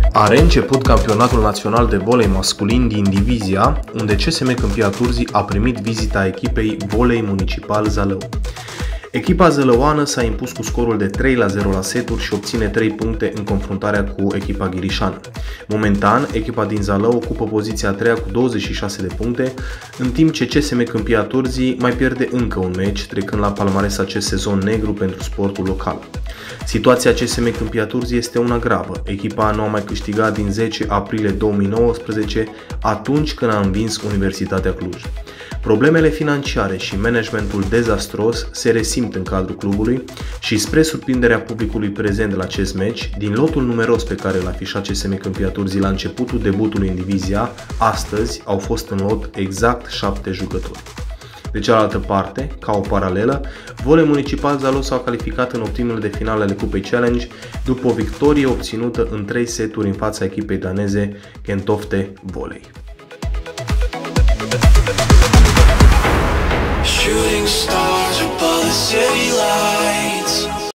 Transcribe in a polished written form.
A reînceput campionatul național de volei masculin din divizia, unde CSM Câmpia Turzii a primit vizita echipei Volei Municipal Zalău. Echipa zălăuană s-a impus cu scorul de 3-0 la seturi și obține 3 puncte în confruntarea cu echipa ghirișană. Momentan, echipa din Zalău ocupă poziția a treia cu 26 de puncte, în timp ce CSM Câmpia Turzii mai pierde încă un meci, trecând la palmares acest sezon negru pentru sportul local. Situația CSM Câmpia Turzii este una gravă. Echipa nu a mai câștigat din 10 aprilie 2019, atunci când a învins Universitatea Cluj. Problemele financiare și managementul dezastros se resimt în cadrul clubului și, spre surprinderea publicului prezent la acest meci, din lotul numeros pe care l-a afișat CSM Câmpia Turzii la începutul debutului în divizia, astăzi au fost în lot exact 7 jucători. De cealaltă parte, ca o paralelă, Volei Municipal Zalău s-au calificat în optimele de finale ale Cupei Challenge după o victorie obținută în 3 seturi în fața echipei daneze Gentofte Volei. Shooting stars above the city.